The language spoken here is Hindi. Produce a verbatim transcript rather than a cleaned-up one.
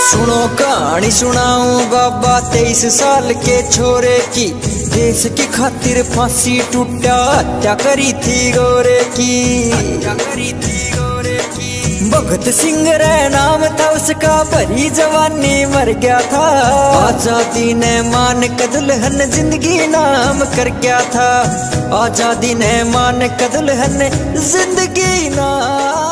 सुनो कहानी सुनाऊं बाबा तेईस साल के छोरे की, देश की खातिर फांसी टूटा हत्या करी थी गोरे की, हत्या करी थी गोरे की। भगत सिंह रे नाम था उसका, भरी जवानी मर गया था। आजादी ने मान के दुल्हन जिंदगी नाम कर गया था। आजादी ने मान के दुल्हन जिंदगी नाम